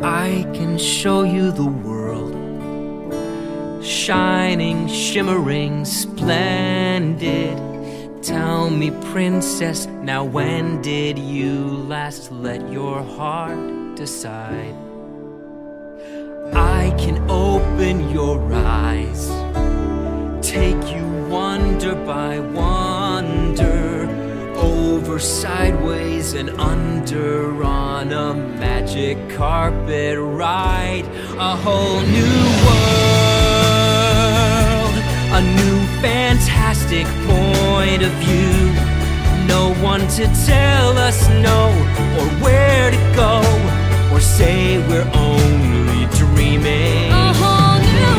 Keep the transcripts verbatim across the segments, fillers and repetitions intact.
I can show you the world, shining, shimmering, splendid. Tell me, princess, now when did you last let your heart decide? I can open your eyes, take you wonder by wonder, over, sideways, and under, on a magic carpet ride. A whole new world, a new fantastic point of view. No one to tell us no, or where to go, or say we're only dreaming. A whole new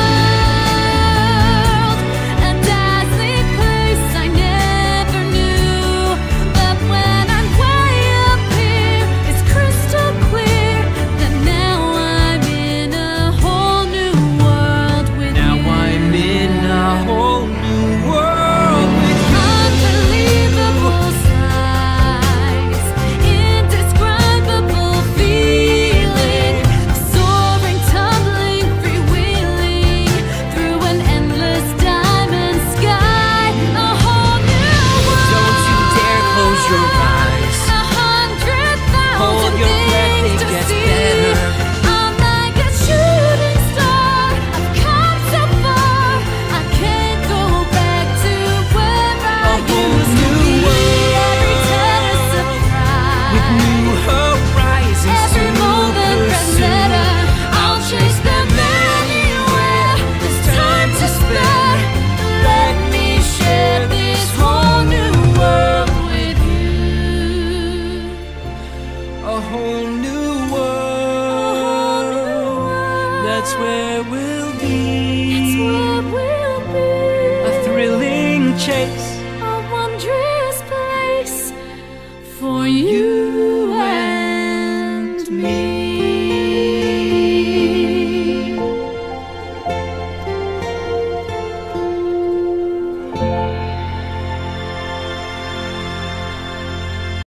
world, a dazzling place I never knew. But when I'm way up here, it's crystal clear that now I'm in a whole new world with Now you. I'm in a whole new world with you. Unbelievable sights, indescribable feeling, soaring, tumbling, freewheeling through an endless diamond sky. A whole new world. Don't you dare close your eyes. A hundred Hold thousand your breath, things it to gets see. better. I'm like a shooting star. I've come so far. I can't go back to where I A whole used to new be. world Every turn a surprise. with new horizons Every to